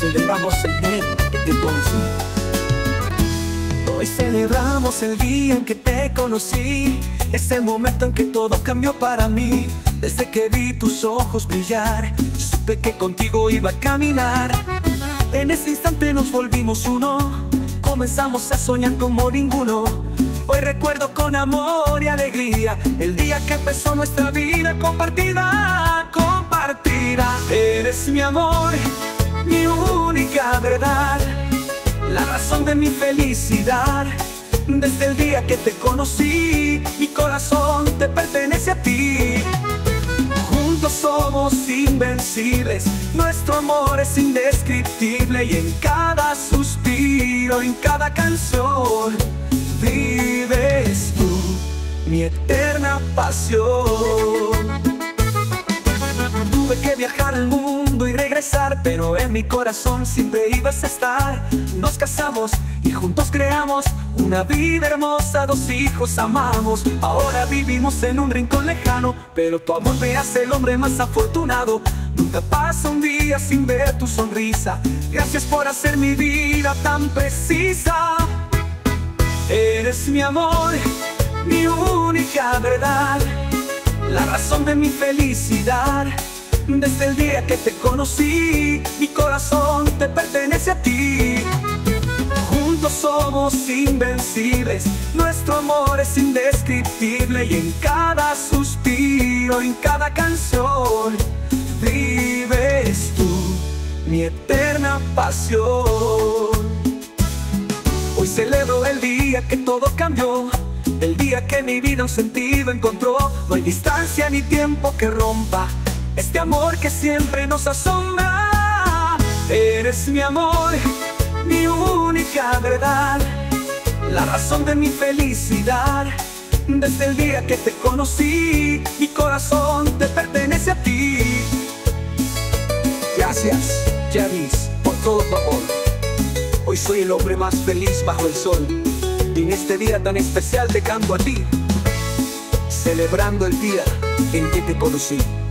celebramos el día que te conocí. Hoy celebramos el día en que te conocí, ese momento en que todo cambió para mí. Desde que vi tus ojos brillar, supe que contigo iba a caminar. En ese instante nos volvimos uno, comenzamos a soñar como ninguno. Hoy recuerdo con amor y alegría el día que empezó nuestra vida compartida, compartida. Eres mi amor, mi única verdad, la razón de mi felicidad. Desde el día que te conocí, mi corazón te pertenece a ti. Juntos somos invencibles, nuestro amor es indescriptible. Y en cada suspiro, en cada canción, vives tú, mi eterna pasión. Tuve que viajar al mundo y regresar, pero en mi corazón siempre ibas a estar. Nos casamos y juntos creamos una vida hermosa, 2 hijos amamos. Ahora vivimos en un rincón lejano, pero tu amor me hace el hombre más afortunado. Nunca pasa un día sin ver tu sonrisa. Gracias por hacer mi vida tan precisa. Eres mi amor, mi única verdad, la razón de mi felicidad. Desde el día que te conocí, mi corazón te pertenece a ti. Juntos somos invencibles, nuestro amor es indescriptible. Y en cada suspiro, en cada canción, vives tú, mi eterna pasión. Hoy celebro el día que todo cambió, el día que mi vida un sentido encontró. No hay distancia ni tiempo que rompa este amor que siempre nos asombra. Eres mi amor, mi única verdad, la razón de mi felicidad. Desde el día que te conocí, mi corazón te pertenece a ti. Gracias, Yanis, por todo tu amor. Hoy soy el hombre más feliz bajo el sol, y en este día tan especial te canto a ti, celebrando el día en que te conocí.